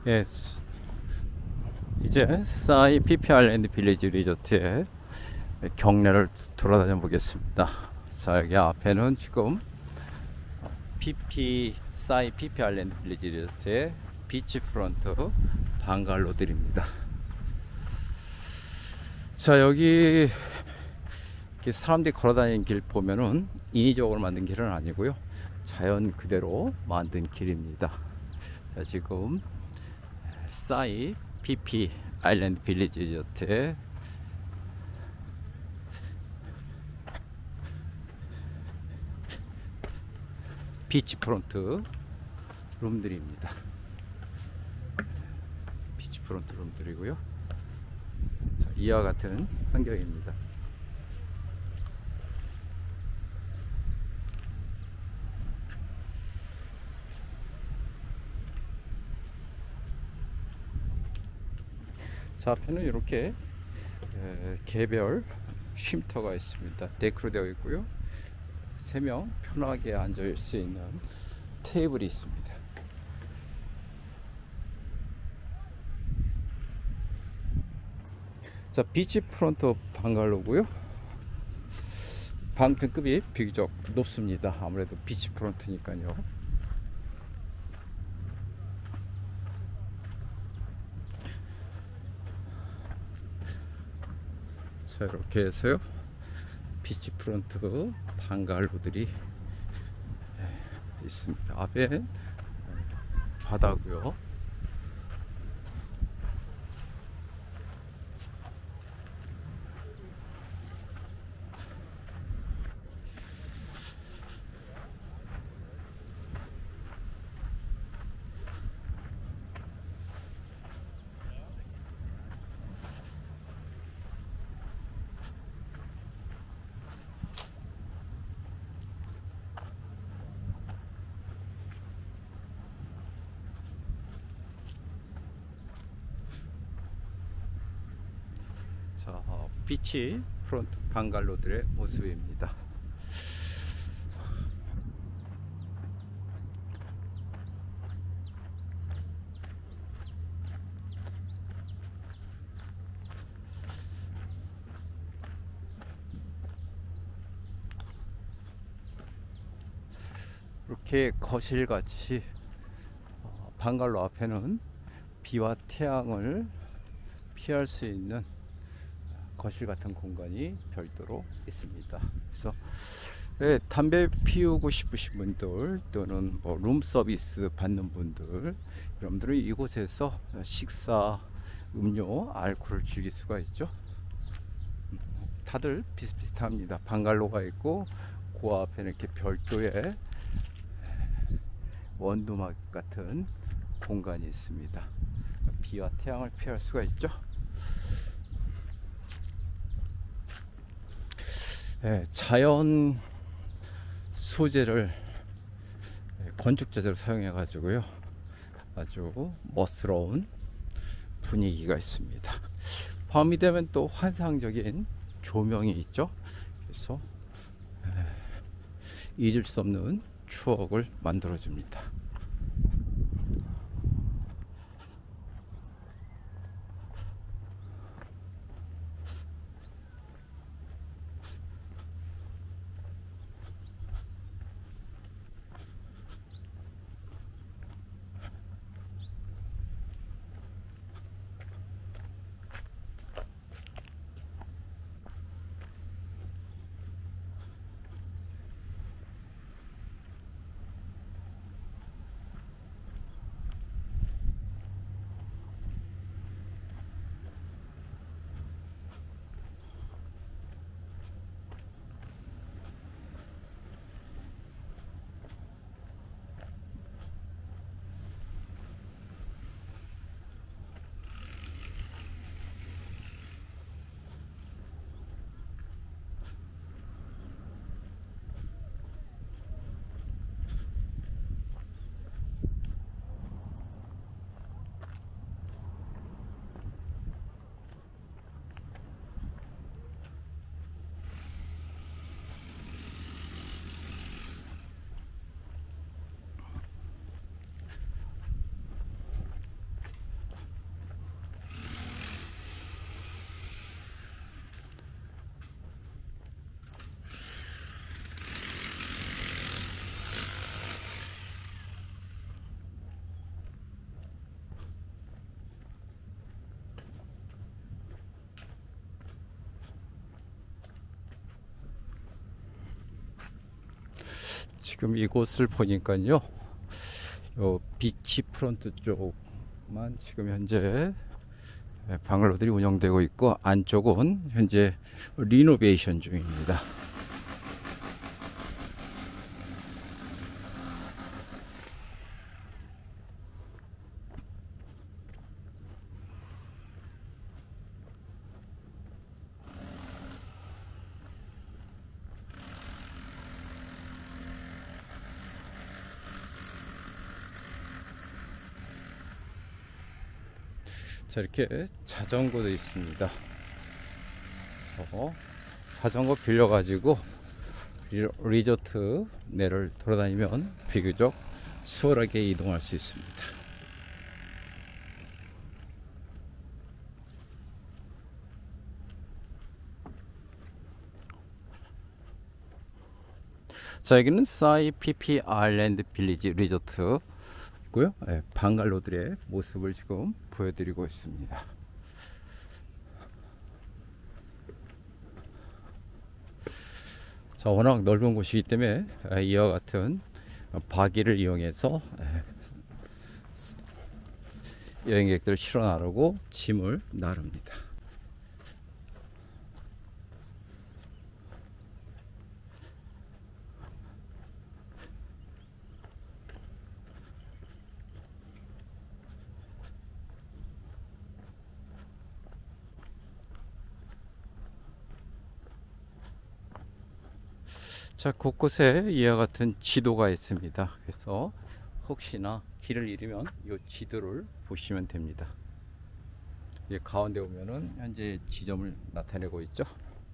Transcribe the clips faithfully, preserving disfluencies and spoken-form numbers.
예, 수- 이제 싸이 피피알 랜드 빌리지 리조트의 경내를 돌아다녀 보겠습니다. 자, 여기 앞에는 지금 피피 싸이 피피알 랜드 빌리지 리조트의 비치 프론트 방갈로들입니다. 자, 여기 이렇게 사람들이 걸어다니는 길 보면은 인위적으로 만든 길은 아니고요, 자연 그대로 만든 길입니다. 자, 지금 싸이 피피 아일랜드 빌리지 리조트의 비치 프론트 룸들입니다. 비치 프론트 룸들이고요. 자, 이와 같은 환경입니다. 자, 앞에는 이렇게 에, 개별 쉼터가 있습니다. 데크로 되어 있고요. 세 명 편하게 앉을 수 있는 테이블이 있습니다. 자, 비치 프론트 방갈로고요. 방 등급이 비교적 높습니다. 아무래도 비치 프론트니까요. 자, 이렇게 해서요, 비치 프론트 방갈로들이 있습니다. 앞에 바다고요. 자, 비치 프론트 방갈로들의 모습입니다. 이렇게 거실같이 방갈로 앞에는 비와 태양을 피할 수 있는 거실 같은 공간이 별도로 있습니다. 그래서 네, 담배 피우고 싶으신 분들 또는 뭐 룸 서비스 받는 분들, 여러분들은 이곳에서 식사, 음료, 알코올을 즐길 수가 있죠. 다들 비슷비슷합니다. 방갈로가 있고 그 앞에는 이렇게 별도의 원두막 같은 공간이 있습니다. 비와 태양을 피할 수가 있죠. 네, 자연 소재를 건축 자재로 사용해 가지고요, 아주 멋스러운 분위기가 있습니다. 밤이 되면 또 환상적인 조명이 있죠. 그래서 잊을 수 없는 추억을 만들어 줍니다. 지금 이곳을 보니까요, 요 비치 프론트 쪽만 지금 현재 방글로들이 운영되고 있고, 안쪽은 현재 리노베이션 중입니다. 자, 이렇게 자전거도 있습니다. 어, 자전거 빌려 가지고 리조트 내를 돌아다니면 비교적 수월하게 이동할 수 있습니다. 자, 여기는 사이 피피 아일랜드 빌리지 리조트 고요. 네, 방갈로들의 모습을 지금 보여드리고 있습니다. 자, 워낙 넓은 곳이기 때문에 이와 같은 바기를 이용해서 여행객들을 실어 나르고 짐을 나릅니다. 자, 곳곳에 이와 같은 지도가 있습니다. 그래서 혹시나 길을 잃으면 이 지도를 보시면 됩니다. 이 가운데 보면은 현재 지점을 나타내고 있죠.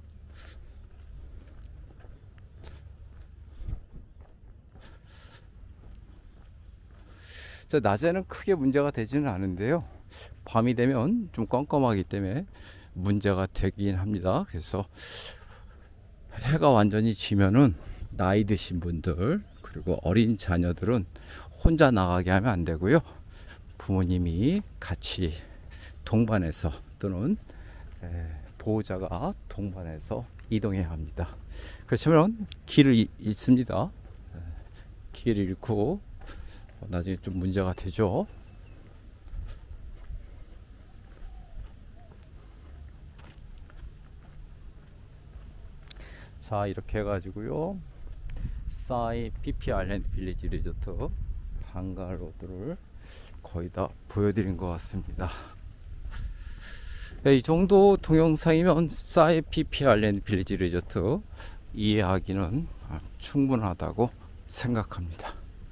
자, 낮에는 크게 문제가 되지는 않은데요, 밤이 되면 좀 껌껌하기 때문에 문제가 되긴 합니다. 그래서 해가 완전히 지면은 나이 드신 분들 그리고 어린 자녀들은 혼자 나가게 하면 안 되고요, 부모님이 같이 동반해서 또는 보호자가 동반해서 이동해야 합니다. 그렇지만 길을 잃습니다. 길을 잃고 나중에 좀 문제가 되죠. 자, 이렇게 해가지고요, 사이 피피 아일랜드 빌리지 리조트 방갈로들을 거의 다 보여드린 것 같습니다. 네, 이 정도 동영상이면 사이 피피 아일랜드 빌리지 리조트 이해하기는 충분하다고 생각합니다.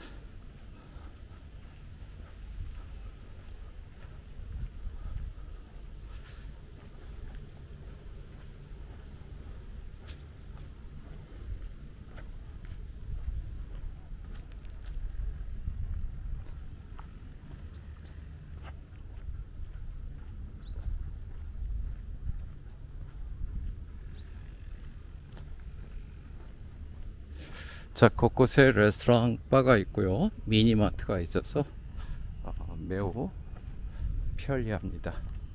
자, 곳곳에 레스토랑 바가 있고요, 미니마트가 있어서 매우 편리합니다.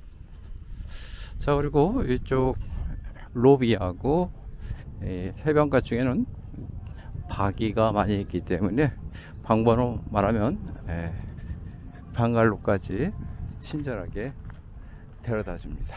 자, 그리고 이쪽 로비하고 해변가 중에는 바기가 많이 있기 때문에 방번호 말하면 방갈로까지 친절하게 데려다 줍니다.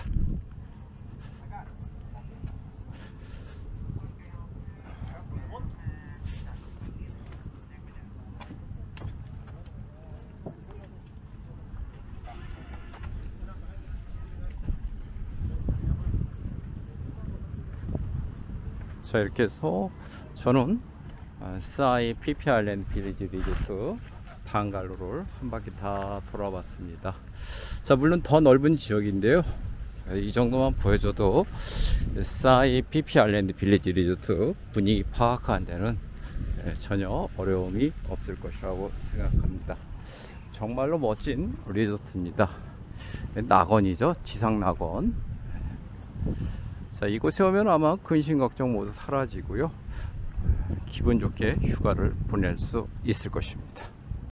자, 이렇게 해서 저는 사이 피피 아일랜드 빌리지 리조트 방갈로를 한 바퀴 다 돌아봤습니다. 자, 물론 더 넓은 지역인데요, 이 정도만 보여줘도 사이 피피 아일랜드 빌리지 리조트 분위기 파악하는 데는 전혀 어려움이 없을 것이라고 생각합니다. 정말로 멋진 리조트입니다. 낙원이죠, 지상 낙원. 자, 이곳에 오면 아마 근심 걱정 모두 사라지고요, 기분 좋게 휴가를 보낼 수 있을 것입니다.